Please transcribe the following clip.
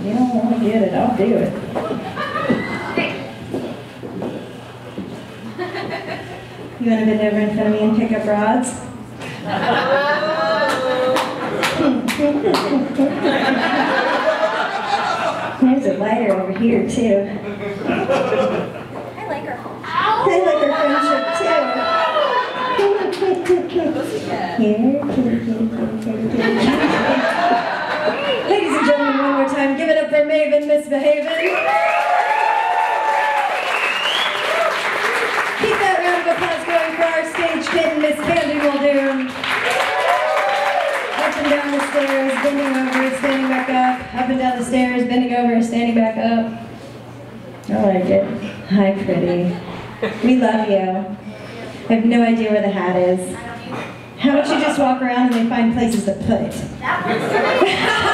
you don't want to get it, I'll do it. You want to bend over in front of me and pick up rods? There's a lighter over here, too. I like her. I like our friendship, too. Here, ladies and gentlemen, one more time, give it up for Mayven Missbehavin. Keep that round of applause going for our stage kitten, Miss Candy Muldoon. Up and down the stairs, bending over, standing back up. Up and down the stairs, bending over, standing back up. I like it. Hi, pretty. We love you. I have no idea where the hat is. How about you just walk around and they find places to put it? That one's